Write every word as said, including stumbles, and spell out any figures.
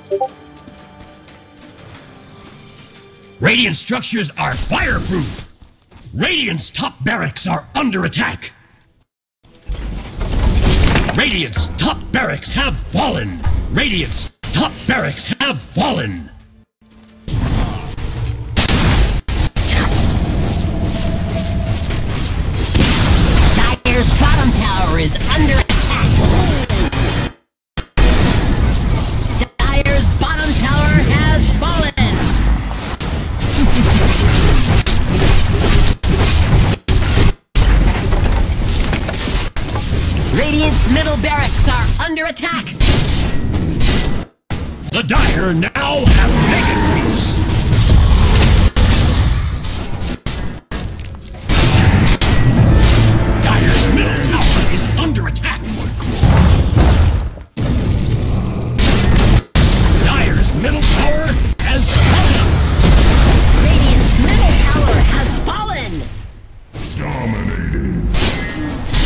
Radiant structures are fireproof! Radiant's top barracks are under attack! Radiant's top barracks have fallen! Radiant's top barracks have fallen! Dire's bottom tower is under attack! Dire's bottom tower has fallen! Radiant's middle barracks are under attack! The Dire now have mega creeps! Dire's middle tower is under attack! Dire's middle tower has fallen! Radiant's middle tower has fallen! Dominating.